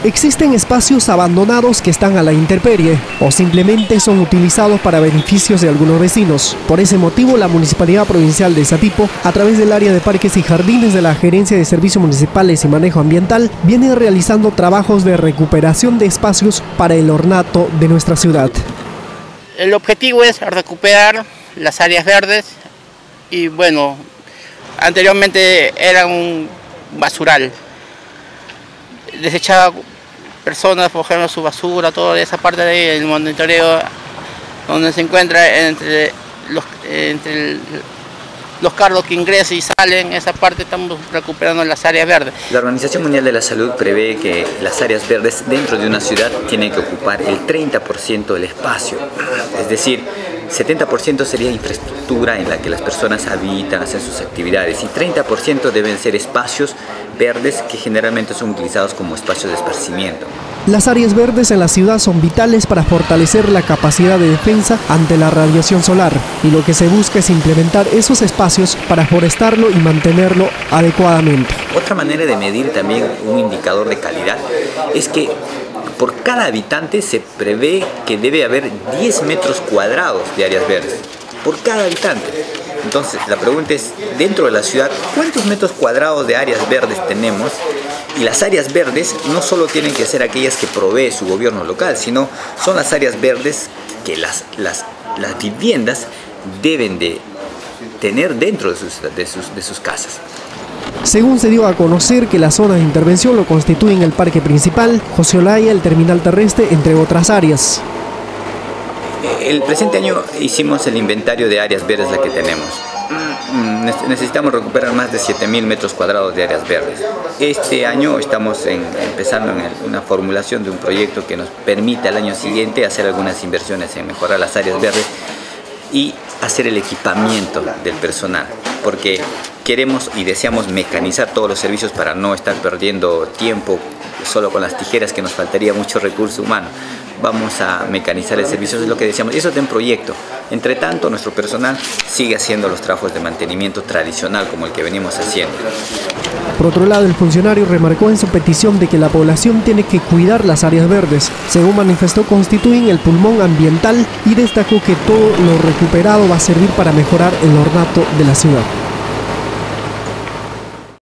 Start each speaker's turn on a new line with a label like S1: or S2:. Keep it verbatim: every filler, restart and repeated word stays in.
S1: Existen espacios abandonados que están a la intemperie o simplemente son utilizados para beneficios de algunos vecinos. Por ese motivo, la Municipalidad Provincial de Satipo, a través del área de parques y jardines de la Gerencia de Servicios Municipales y Manejo Ambiental, viene realizando trabajos de recuperación de espacios para el ornato de nuestra ciudad.
S2: El objetivo es recuperar las áreas verdes y bueno, anteriormente era un basural. Desechaba personas, por ejemplo, su basura, toda esa parte de ahí, el monitoreo donde se encuentra entre los, entre el, los carros que ingresan y salen, esa parte estamos recuperando las áreas verdes.
S3: La Organización Mundial de la Salud prevé que las áreas verdes dentro de una ciudad tienen que ocupar el treinta por ciento del espacio, es decir, setenta por ciento sería infraestructura en la que las personas habitan, hacen sus actividades y treinta por ciento deben ser espacios verdes que generalmente son utilizados como espacios de esparcimiento.
S1: Las áreas verdes en la ciudad son vitales para fortalecer la capacidad de defensa ante la radiación solar y lo que se busca es implementar esos espacios para forestarlo y mantenerlo adecuadamente.
S3: Otra manera de medir también un indicador de calidad es que por cada habitante se prevé que debe haber diez metros cuadrados de áreas verdes, por cada habitante. Entonces la pregunta es, dentro de la ciudad, ¿cuántos metros cuadrados de áreas verdes tenemos? Y las áreas verdes no solo tienen que ser aquellas que provee su gobierno local, sino son las áreas verdes que las, las, las viviendas deben de tener dentro de sus, de sus, de sus casas.
S1: Según se dio a conocer que las zonas de intervención lo constituyen el parque principal, José Olaya, el terminal terrestre, entre otras áreas.
S3: El presente año hicimos el inventario de áreas verdes la que tenemos. Necesitamos recuperar más de siete mil metros cuadrados de áreas verdes. Este año estamos en, empezando en el, una formulación de un proyecto que nos permita el año siguiente hacer algunas inversiones en mejorar las áreas verdes y hacer el equipamiento del personal, porque queremos y deseamos mecanizar todos los servicios para no estar perdiendo tiempo solo con las tijeras, que nos faltaría mucho recurso humano. Vamos a mecanizar el servicio, eso es lo que deseamos, y eso está en proyecto. Entre tanto, nuestro personal sigue haciendo los trabajos de mantenimiento tradicional como el que venimos haciendo.
S1: Por otro lado, el funcionario remarcó en su petición de que la población tiene que cuidar las áreas verdes. Según manifestó, constituyen el pulmón ambiental y destacó que todo lo recuperado va a servir para mejorar el ornato de la ciudad.